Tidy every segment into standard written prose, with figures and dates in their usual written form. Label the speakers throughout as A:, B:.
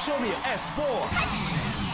A: Show me an S4.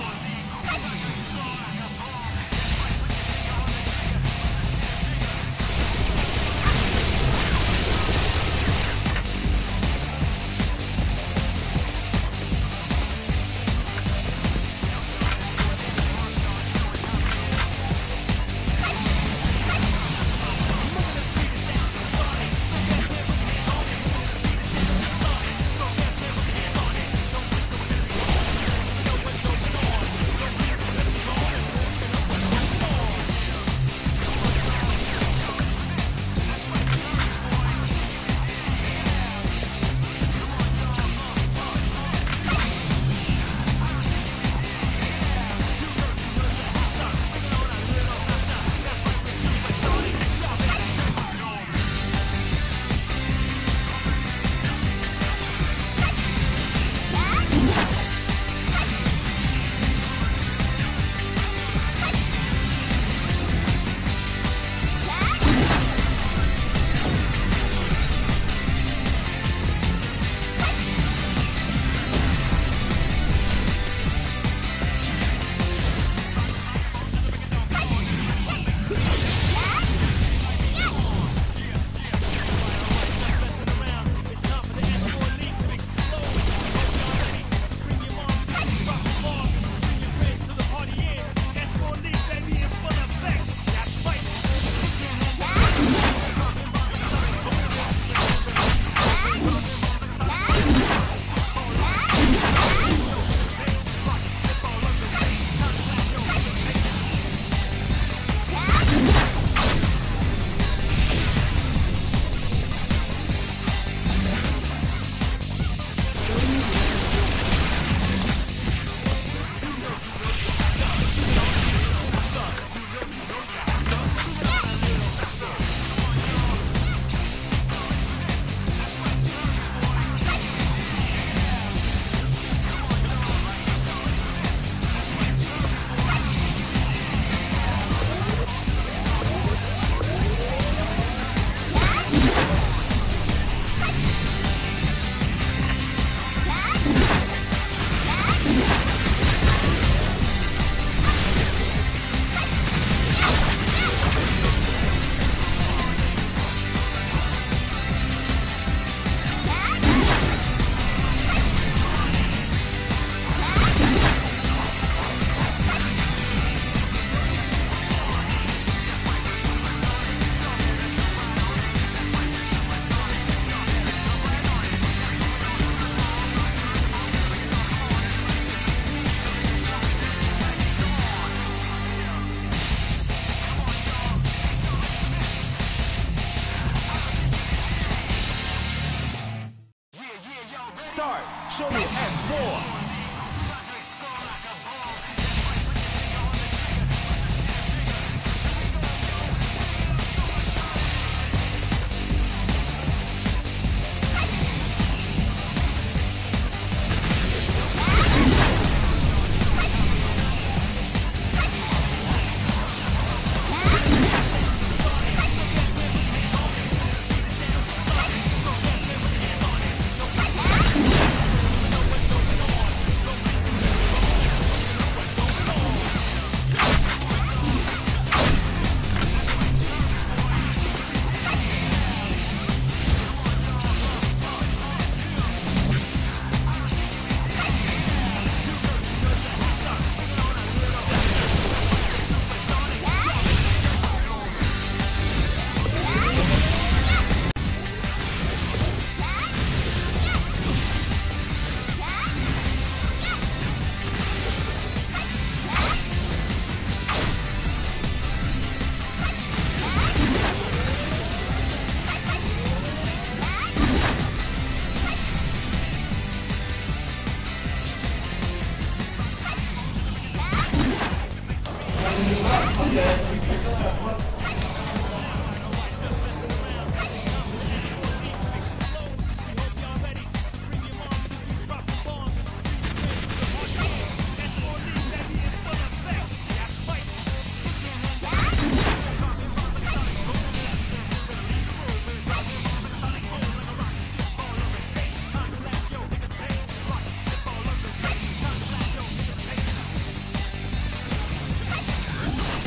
A: Start. Show me S4.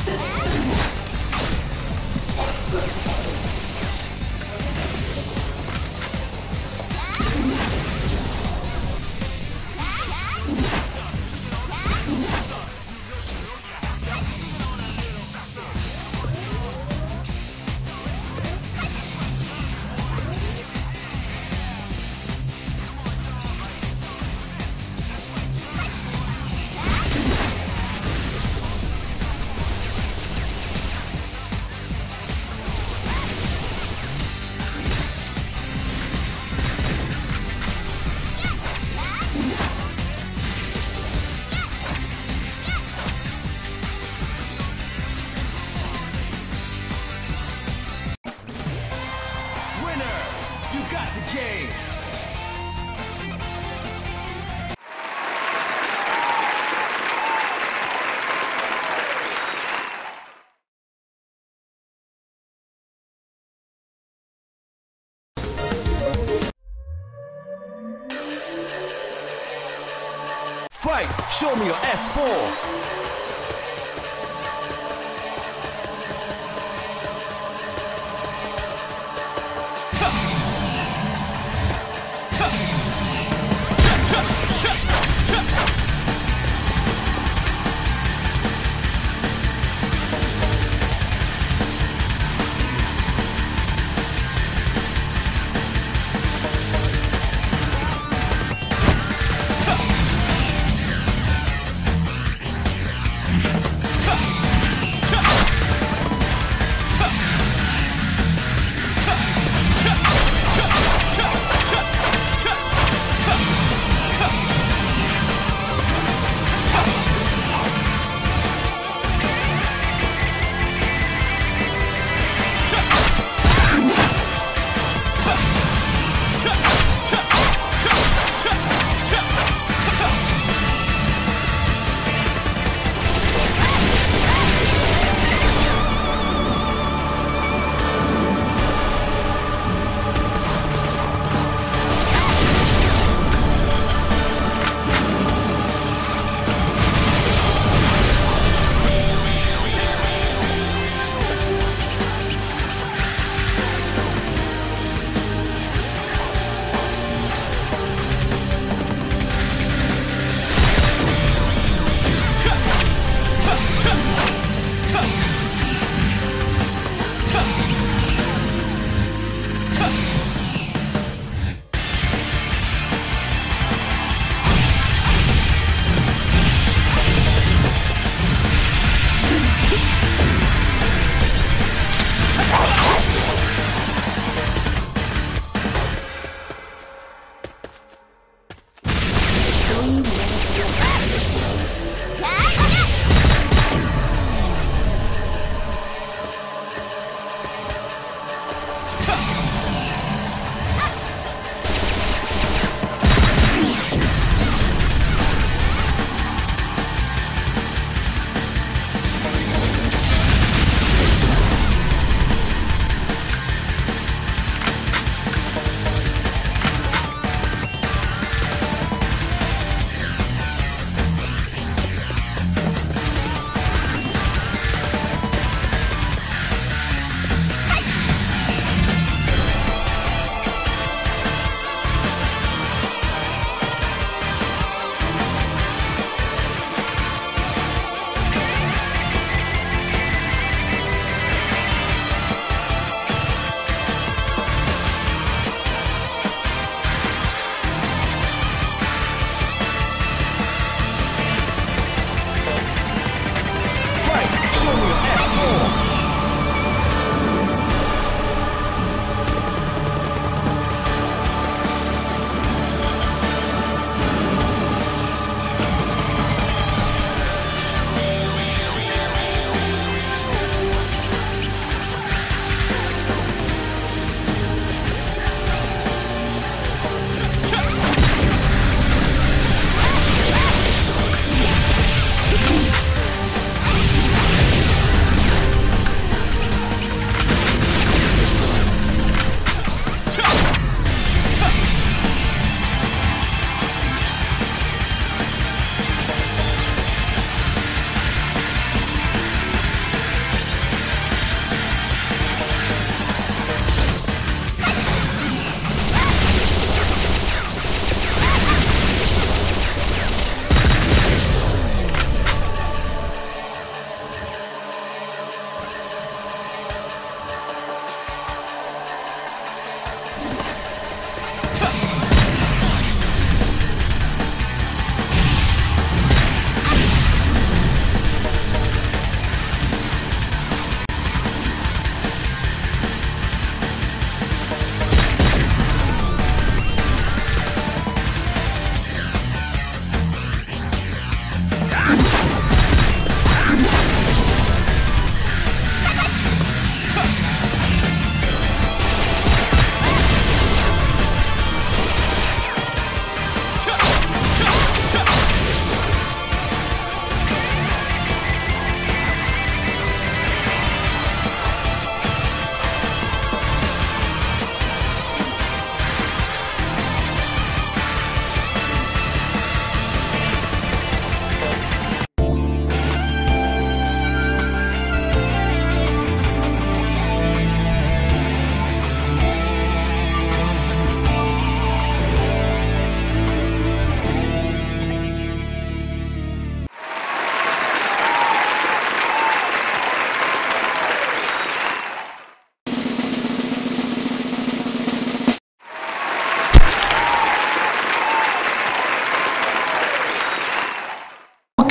A: Fight! Show me your S4!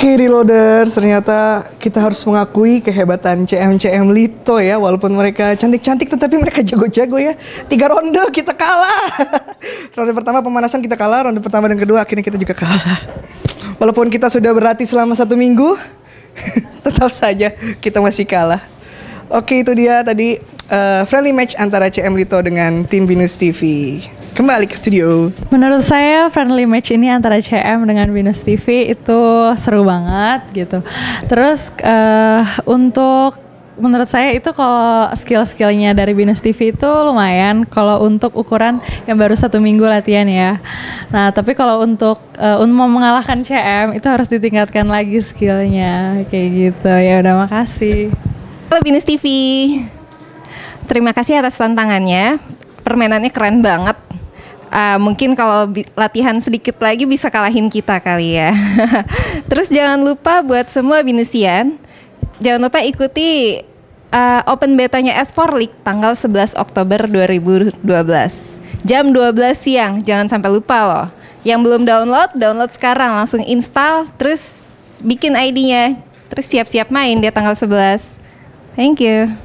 B: Oke, Reloaders, ternyata kita harus mengakui kehebatan CM Lyto ya. Walaupun mereka cantik-cantik, tetapi mereka jago-jago ya. 3 ronde kita kalah. Ronde pertama pemanasan kita kalah, ronde pertama dan kedua akhirnya kita juga kalah. Walaupun kita sudah berlatih selama 1 minggu, tetap saja kita masih kalah. Oke, itu dia tadi friendly match antara CM Lyto dengan tim Binus TV. Kembali ke studio.
C: Menurut saya friendly match ini antara CM dengan Binus TV itu seru banget gitu. Terus untuk menurut saya itu kalau skill-skillnya dari Binus TV itu lumayan. Kalau untuk ukuran yang baru 1 minggu latihan ya. Nah tapi kalau untuk mau mengalahkan CM itu harus ditingkatkan lagi skillnya kayak gitu. Ya udah, makasih.
D: Halo Binus TV, terima kasih atas tantangannya. Permainannya keren banget. Mungkin kalau latihan sedikit lagi bisa kalahin kita kali ya. Terus jangan lupa buat semua Binusian, jangan lupa ikuti open betanya S4 League tanggal 11 Oktober 2012 jam 12 siang. Jangan sampai lupa loh. Yang belum download sekarang, langsung install, terus bikin ID-nya, terus siap-siap main di tanggal 11. Thank you.